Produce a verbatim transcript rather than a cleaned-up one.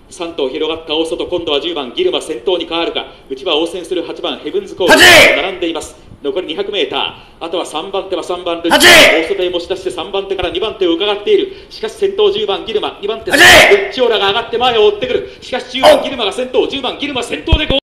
さん頭広がった大外、今度はじゅうばんギルマ先頭に変わるか。内は応戦するはちばんヘブンズコール並んでいます。残り にひゃくメーター、あとはさんばん手はさんばんルッチ、大外へ持ち出してさんばん手からにばん手を伺っている。しかし先頭じゅうばんギルマ、にばん手ルッチオーラが上がって前を追ってくる。しかしじゅうばんギルマが先頭、じゅうばんギルマ先頭でゴール。